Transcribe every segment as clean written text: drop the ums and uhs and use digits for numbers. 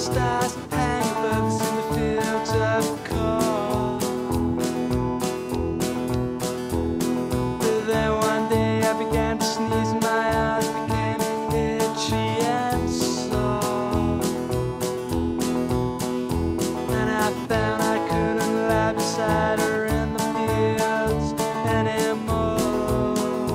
stars hang above us in the fields of corn. But then one day I began to sneeze and my eyes became itchy and sore. And I found I couldn't lie beside her in the fields anymore.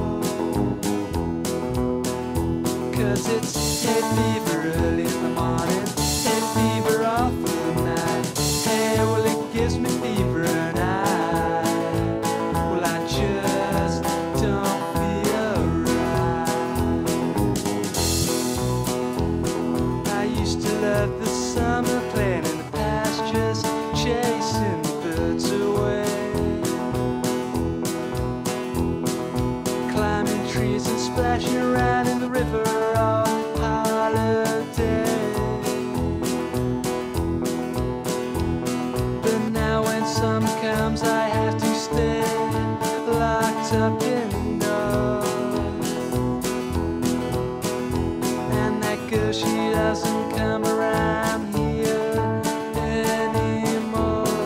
'Cause it's hay fever early in the morning, hay fever all through the night. Hey, well it gives me fever and well I just don't feel right. I used to love the summer, playing in the pastures, chasing the birds away, climbing trees and splashing around in the river all holiday. But now when summer comes I have to stay locked up indoors. And that girl, she doesn't come around here anymore.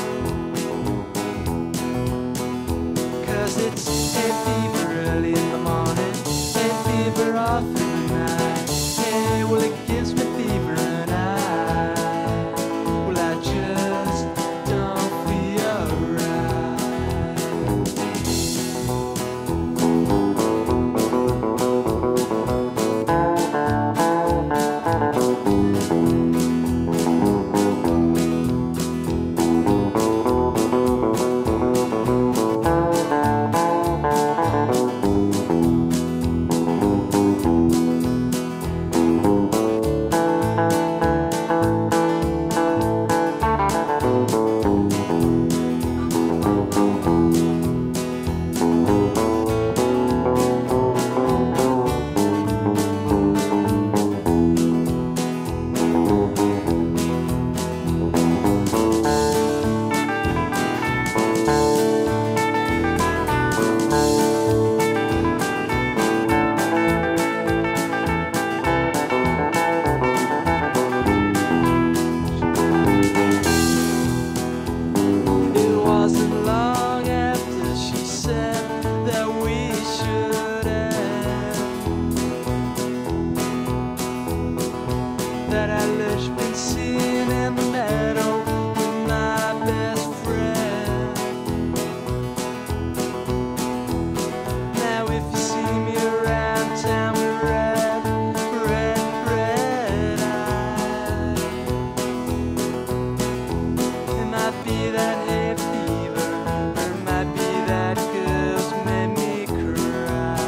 'Cause it's hay fever early in the morning, hay fever all through the night. Hey, well it gives me fever and well I just don't feel right. That I lurched been seen in the meadow with my best friend. Now if you see me around town with red eyes, it might be that hay fever, or it might be that girl's made me cry.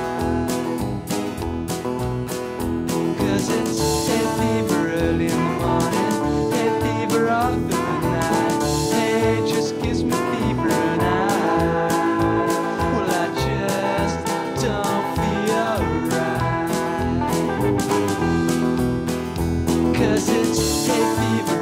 'Cause it's hay fever early in the morning, hay fever all through the night. Hey, it just gives me fever and well I just don't feel right. 'Cause it's hay fever